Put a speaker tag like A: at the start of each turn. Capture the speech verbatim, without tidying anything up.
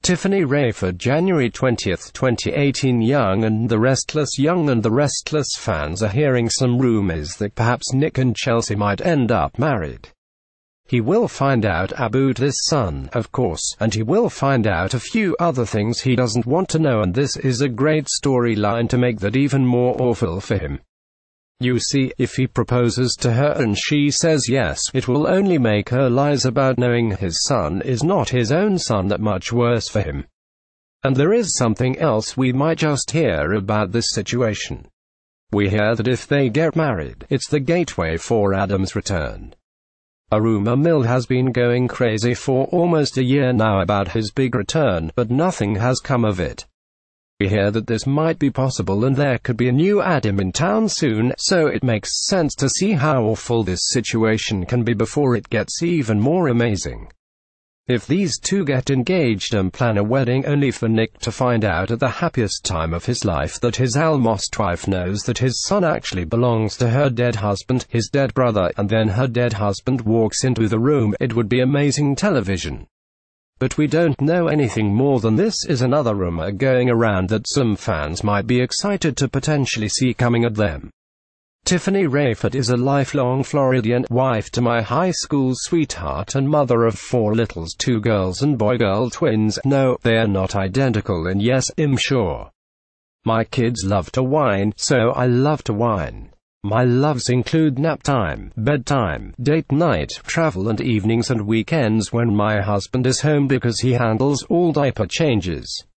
A: Tiffany Raiford, January twentieth, twenty eighteen. Young and the Restless. Young and the Restless fans are hearing some rumors that perhaps Nick and Chelsea might end up married. He will find out about his son, of course, and he will find out a few other things he doesn't want to know, and this is a great storyline to make that even more awful for him. You see, if he proposes to her and she says yes, it will only make her lies about knowing his son is not his own son that much worse for him. And there is something else we might just hear about this situation. We hear that if they get married, it's the gateway for Adam's return. A rumor mill has been going crazy for almost a year now about his big return, but nothing has come of it. We hear that this might be possible and there could be a new Adam in town soon, so it makes sense to see how awful this situation can be before it gets even more amazing. If these two get engaged and plan a wedding only for Nick to find out at the happiest time of his life that his almost wife knows that his son actually belongs to her dead husband, his dead brother, and then her dead husband walks into the room, it would be amazing television. But we don't know anything more than this is another rumor going around that some fans might be excited to potentially see coming at them. Tiffany Raiford is a lifelong Floridian, wife to my high school sweetheart and mother of four littles, two girls and boy-girl twins. No, they are not identical, and yes, I'm sure. My kids love to whine, so I love to whine. My loves include nap time, bedtime, date night, travel and evenings and weekends when my husband is home because he handles all diaper changes.